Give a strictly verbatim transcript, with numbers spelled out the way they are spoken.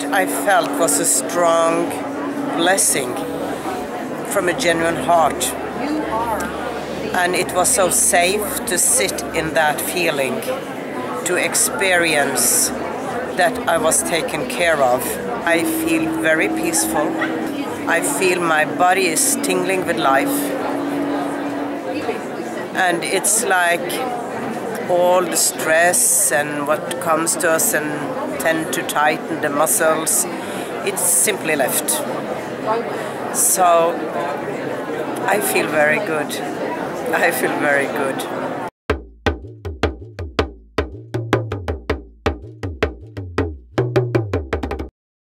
I felt was a strong blessing from a genuine heart. And it was so safe to sit in that feeling, to experience that I was taken care of. I feel very peaceful. I feel my body is tingling with life. And it's like all the stress and what comes to us and tend to tighten the muscles, it's simply left. So I feel very good. I feel very good.